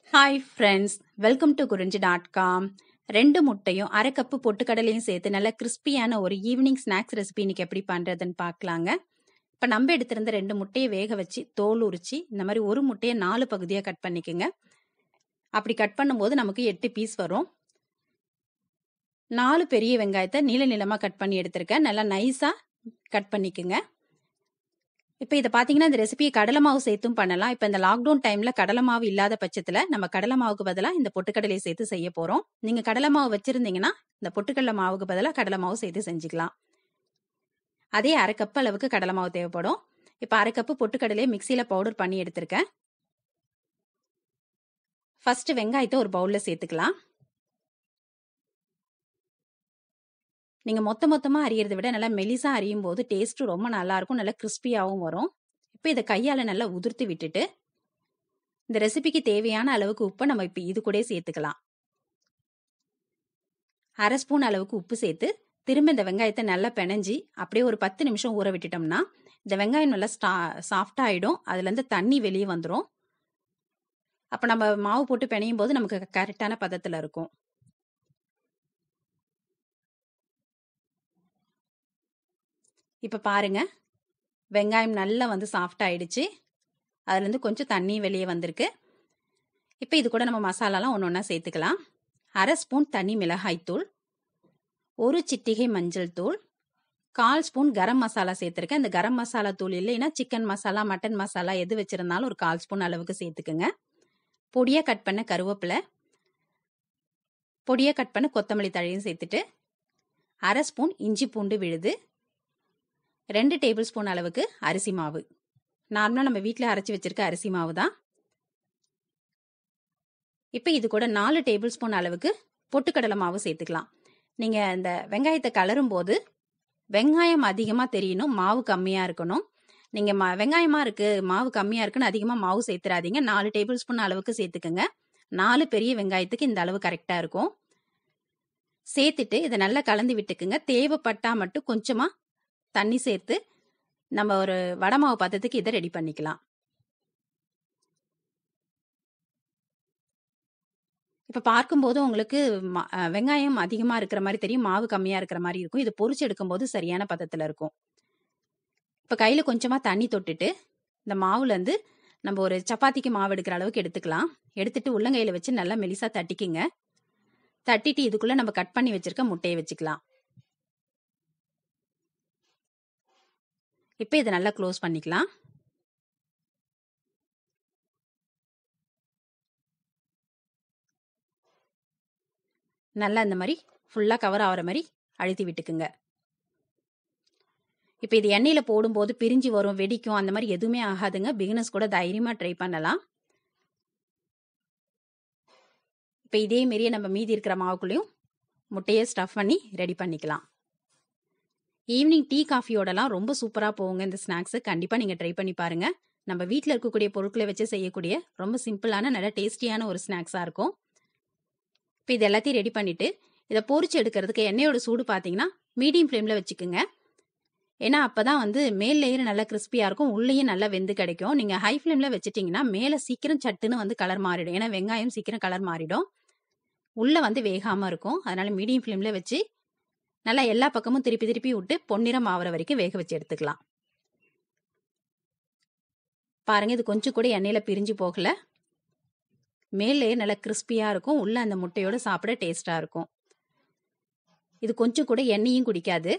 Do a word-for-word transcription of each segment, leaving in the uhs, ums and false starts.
Hi friends, welcome to Kurinji dot com. ரெண்டு முட்டையும் அரை கப்பு பொட்டுக்கடலையும் சேர்த்து நல்ல கிறிஸ்பியான ஒரு ஈவினிங் ஸ்நாக்ஸ் ரெசிபி இன்னைக்கு எப்படி பண்ணுறதுன்னு பார்க்கலாங்க. இப்போ நம்ம எடுத்திருந்த ரெண்டு முட்டையை வேக வச்சு தோல் உரிச்சு இந்த மாதிரி ஒரு முட்டையை நாலு பகுதியாக கட் பண்ணிக்கோங்க. அப்படி கட் பண்ணும்போது நமக்கு எட்டு பீஸ் வரும். நாலு பெரிய வெங்காயத்தை நீள நீளமாக கட் பண்ணி எடுத்திருக்கேன். நல்லா நைஸாக கட் பண்ணிக்கோங்க. இப்போ இதை பார்த்தீங்கன்னா இந்த ரெசிபியை கடலை மாவு சேர்த்தும் பண்ணலாம். இப்போ இந்த லாக்டவுன் டைமில் கடலை மாவு இல்லாத பட்சத்தில் நம்ம கடலை மாவுக்கு பதிலாக இந்த பொட்டுக்கடலையை சேர்த்து செய்ய போகிறோம். நீங்கள் கடலை மாவு வச்சுருந்தீங்கன்னா இந்த பொட்டுக்கடலை மாவுக்கு பதிலாக கடலை மாவு சேர்த்து செஞ்சுக்கலாம். அதே அரை கப் அளவுக்கு கடலை மாவு தேவைப்படும். இப்போ அரை கப்பு பொட்டுக்கடலையை மிக்சியில் பவுடர் பண்ணி எடுத்திருக்கேன். ஃபர்ஸ்ட் வெங்காயத்தை ஒரு பவுலில் சேர்த்துக்கலாம். நீங்கள் மொத்த மொத்தமாக அரியறதை விட நல்லா மெலிசாக அரியும் போது டேஸ்ட்டு ரொம்ப நல்லாயிருக்கும், நல்லா கிறிஸ்பியாகவும் வரும். இப்போ இதை கையால் நல்லா உதிர்த்து விட்டுட்டு இந்த ரெசிபிக்கு தேவையான அளவுக்கு உப்பை நம்ம இப்போ இது கூட சேர்த்துக்கலாம். அரை ஸ்பூன் அளவுக்கு உப்பு சேர்த்து திரும்ப இந்த வெங்காயத்தை நல்லா பிணைஞ்சி அப்படியே ஒரு பத்து நிமிஷம் ஊற விட்டுட்டோம்னா இந்த வெங்காயம் நல்லா ஸ்டா சாஃப்டாக ஆகிடும். அதுலேருந்து தண்ணி வெளியே வந்துடும். அப்போ நம்ம மாவு போட்டு பிணையும் போது நமக்கு கரெக்டான பதத்தில் இருக்கும். இப்போ பாருங்க, வெங்காயம் நல்லா வந்து சாஃப்ட் ஆயிடுச்சு. அதுலேருந்து கொஞ்சம் தண்ணி வெளியே வந்திருக்கு. இப்போ இது கூட நம்ம மசாலாலாம் ஒன்று ஒன்றா சேர்த்துக்கலாம். அரை ஸ்பூன் தனி மிளகாய்த்தூள், ஒரு சிட்டிகை மஞ்சள் தூள், கால் ஸ்பூன் கரம் மசாலா சேர்த்துருக்கேன். இந்த கரம் மசாலா தூள் இல்லைன்னா சிக்கன் மசாலா மட்டன் மசாலா எது வச்சுருந்தாலும் ஒரு கால் ஸ்பூன் அளவுக்கு சேர்த்துக்குங்க. பொடியாக கட் பண்ண கருவேப்பிலை, பொடியாக கட் பண்ண கொத்தமல்லி தழையும் சேர்த்துட்டு அரை ஸ்பூன் இஞ்சி பூண்டு விழுது, ரெண்டு டேபிள் ஸ்பூன் அளவுக்கு அரிசி மாவு. நார்மலாக நம்ம வீட்டில் அரைச்சி வச்சிருக்க அரிசி மாவு தான். இப்போ இது கூட நாலு டேபிள் ஸ்பூன் அளவுக்கு பொட்டுக்கடலை மாவு சேர்த்துக்கலாம். நீங்கள் இந்த வெங்காயத்தை கலரும் போது வெங்காயம் அதிகமாக தெரியணும், மாவு கம்மியாக இருக்கணும். நீங்கள் மா வெங்காயமாக இருக்குது மாவு கம்மியாக இருக்குன்னு அதிகமாக மாவு சேர்த்துறாதீங்க. நாலு டேபிள் ஸ்பூன் அளவுக்கு சேர்த்துக்குங்க. நாலு பெரிய வெங்காயத்துக்கு இந்த அளவு கரெக்டாக இருக்கும். சேர்த்துட்டு இதை நல்லா கலந்து விட்டுக்குங்க. தேவைப்பட்டா மட்டும் கொஞ்சமாக தண்ணி சேர்த்து நம்ம ஒரு வடை மாவு பதத்துக்கு இதை ரெடி பண்ணிக்கலாம். இப்போ பார்க்கும்போது உங்களுக்கு வெங்காயம் அதிகமாக இருக்கிற மாதிரி தெரியும், மாவு கம்மியாக இருக்கிற மாதிரி இருக்கும். இது பொரிச்சு எடுக்கும்போது சரியான பதத்தில் இருக்கும். இப்போ கையில் கொஞ்சமாக தண்ணி தொட்டுட்டு இந்த மாவுலேருந்து நம்ம ஒரு சப்பாத்திக்கு மாவு எடுக்கிற அளவுக்கு எடுத்துக்கலாம். எடுத்துட்டு உள்ளங்கையில் வச்சு நல்லா மெலிசாக தட்டிக்குங்க. தட்டிட்டு இதுக்குள்ளே நம்ம கட் பண்ணி வச்சிருக்க முட்டையை வச்சுக்கலாம். இப்போ இதை நல்லா க்ளோஸ் பண்ணிக்கலாம். நல்லா இந்த மாதிரி ஃபுல்லாக கவர் ஆகிற மாதிரி அழுத்தி விட்டுக்குங்க. இப்போ இது எண்ணெயில் போடும்போது பிரிஞ்சு வரும், வெடிக்கும், அந்த மாதிரி எதுவுமே ஆகாதுங்க. பிகினர்ஸ் கூட தைரியமாக ட்ரை பண்ணலாம். இப்போ இதே மாரியே நம்ம மீதி இருக்கிற மாவுக்குள்ளேயும் முட்டையை ஸ்டஃப் பண்ணி ரெடி பண்ணிக்கலாம். ஈவினிங் டீ காஃபியோடலாம் ரொம்ப சூப்பராக போகுங்க இந்த ஸ்நாக்ஸு. கண்டிப்பாக நீங்கள் ட்ரை பண்ணி பாருங்கள். நம்ம வீட்டில் இருக்கக்கூடிய பொருட்களை வச்சு செய்யக்கூடிய ரொம்ப சிம்பிளான நல்ல டேஸ்டியான ஒரு ஸ்நாக்ஸாக இருக்கும். இப்போ இது எல்லாத்தையும் ரெடி பண்ணிவிட்டு இதை பொரிச்சு எடுக்கிறதுக்கு எண்ணெயோட சூடு பார்த்தீங்கன்னா மீடியம் ஃப்ளேமில் வச்சுக்கோங்க. ஏன்னா அப்போ தான் வந்து மேல் லேயர் நல்லா கிறிஸ்பியாக இருக்கும், உள்ளேயும் நல்லா வெந்து கிடைக்கும். நீங்கள் ஹை ஃப்ளேமில் வச்சுட்டிங்கன்னா மேலே சீக்கிரம் சட்டுன்னு வந்து கலர் மாறிடும். ஏன்னா வெங்காயம் சீக்கிரம் கலர் மாறிடும், உள்ளே வந்து வேகாமல் இருக்கும். அதனால் மீடியம் ஃப்ளேமில் வச்சு நல்லா எல்லா பக்கமும் திருப்பி திருப்பி விட்டு பொன்னிறம் ஆகிற வரைக்கும் வேக வச்சு எடுத்துக்கலாம். பாருங்கள், இது கொஞ்சம் கூட எண்ணெயில் பிரிஞ்சு போகலை. மேலே நல்லா கிறிஸ்பியாக இருக்கும், உள்ளே அந்த முட்டையோடு சாப்பிட டேஸ்ட்டாக இருக்கும். இது கொஞ்சம் கூட எண்ணெயும் குடிக்காது.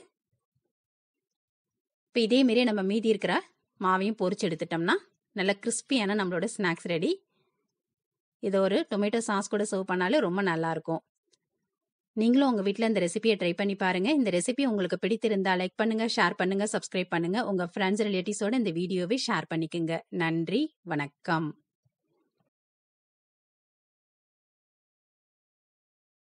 இப்போ இதே மாரியே நம்ம மீதி இருக்கிற மாவையும் பொரிச்சு எடுத்துட்டோம்னா நல்லா கிறிஸ்பியான நம்மளோட ஸ்நாக்ஸ் ரெடி. இதை ஒரு டொமேட்டோ சாஸ் கூட சர்வ் பண்ணாலே ரொம்ப நல்லாயிருக்கும். நீங்களும் உங்கள் வீட்டில் இந்த ரெசிபியை ட்ரை பண்ணி பாருங்கள். இந்த ரெசிபி உங்களுக்கு பிடித்திருந்தால் லைக் பண்ணுங்கள், ஷேர் பண்ணுங்கள், சப்ஸ்கிரைப் பண்ணுங்கள். உங்கள் ஃப்ரெண்ட்ஸ் ரிலேட்டிவ்ஸோட இந்த வீடியோவை ஷேர் பண்ணிக்கோங்க. நன்றி, வணக்கம்.